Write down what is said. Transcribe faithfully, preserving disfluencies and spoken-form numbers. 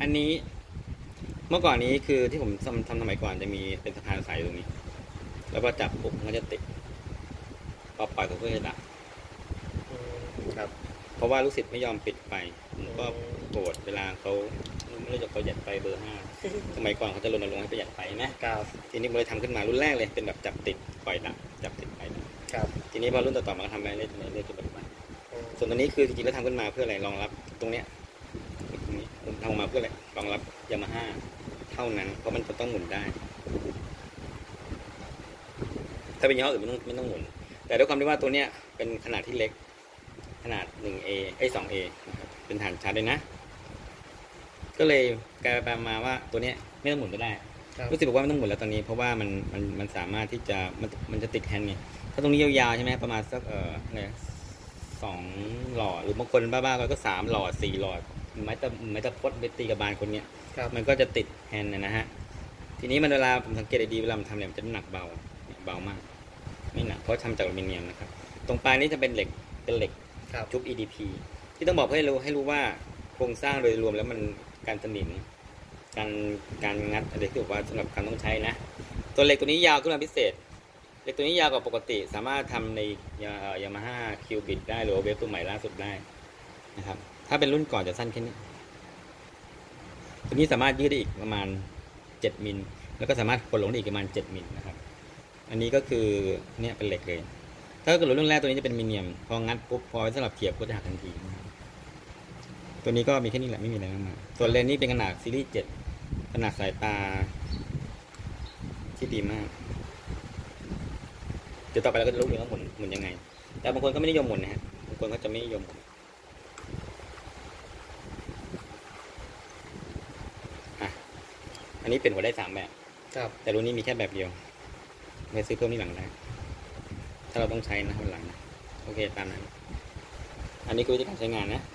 อันนี้เมื่อก่อนนี้คือที่ผมทำทำสมัยก่อนจะมีเป็นสะพานใสตรงนี้แล้วก็จับปุ๊บมันก็จะติดพอปล่อยก็จะดับครับเพราะว่าลูกศิษย์ไม่ยอมปิดไฟผมก็โกรธเวลาเขาไม่รู้จักประหยัดไฟเบอร์ห้าสมัยก่อนเขาจะรณรงค์ให้ประหยัดไฟนะครับทีนี้ผมเลยทำขึ้นมารุ่นแรกเลยเป็นแบบจับติดปล่อยดับจับติดไปครับทีนี้พอรุ่นต่อๆมาทำไปเรื่อยๆเรื่อยๆจนปัจจุบันส่วนตัวนี้คือจริงๆแล้วทำขึ้นมาเพื่ออะไรรองรับตรงเนี้ยตรงนี้ผมทำออกมาเพื่ออะไรรองรับยามาฮ่าเท่านั้นเพราะมันต้องหมุนได้ถ้าเป็นยี่ห้ออื่นไม่ต้องไม่ต้องหมุนแต่ด้วยความที่ว่าตัวเนี้ยเป็นขนาดที่เล็กขนาด หนึ่งเอ ไอ้ สองเอ นะครับเป็นฐานชาร์จเลยนะก็เลยกลายเป็นมาว่าตัวเนี้ยไม่ต้องหมุนก็ได้รู้สึกบอกว่าไม่ต้องหมุนแล้วตอนนี้เพราะว่ามันมันมันสามารถที่จะมันมันจะติดแฮนด์ไงถ้าตรงนี้ยาวๆใช่ไหมประมาณสักเอ่อเนี่ยสองหลอดหรือบางคนบ้าๆก็สามหลอดสี่หลอดไม้ตะไม้ตะพดไปตีกับบานคนเนี้ยมันก็จะติดแฮนด์นะฮะทีนี้มันเวลาผมสังเกตดีเวลามันทำเนี่ยมันจะหนักเบาเบามากไม่หนักเพราะทำจากอลูมิเนียมนะครับตรงปลายนี้จะเป็นเหล็กเป็นเหล็กชุบ อี ดี พี ที่ต้องบอกให้รู้ให้รู้ว่าโครงสร้างโดยรวมแล้วมันการสนิมการการงัดอะไรที่บอกว่าสำหรับการต้องใช้นะตัวเหล็กตัวนี้ยาวขึ้นมาพิเศษเหล็กตัวนี้ยาวกว่าปกติสามารถทำในยามาฮ่าคิวบิดได้หรือเวฟตัวใหม่ล่าสุดได้นะครับถ้าเป็นรุ่นก่อนจะสั้นแค่นี้ตัวนี้สามารถยืดได้อีกประมาณเจ็ดมิลแล้วก็สามารถกดลงได้อีกประมาณเจ็ดมิลนะครับอันนี้ก็คือเนี่ยเป็นเหล็กเลยถ้าเกิดรุ่นแรกตัวนี้จะเป็นมิเนียมพองัดปุ๊บพอสำหรับเขียบก็จะหักทันทีตัวนี้ก็มีแค่นี้แหละไม่มีอะไรมากมายส่วนเลนส์นี้เป็นขนาดซีรีส์เจ็ดขนาดสายตาที่ดีมากเดี๋ยวต่อไปเราก็จะรู้เองว่าหมุนหมุนยังไงแต่บางคนก็ไม่นิยมหมุนนะฮะบางคนก็จะไม่นิยมอ่ะอันนี้เป็นหัวได้สามแบบแต่รุ่นนี้มีแค่แบบเดียวไปซื้อเพิ่มที่หลังได้ถ้าเราต้องใช้นะวันหลังนะโอเคตามนั้นอันนี้คือวิธีการใช้งานนะ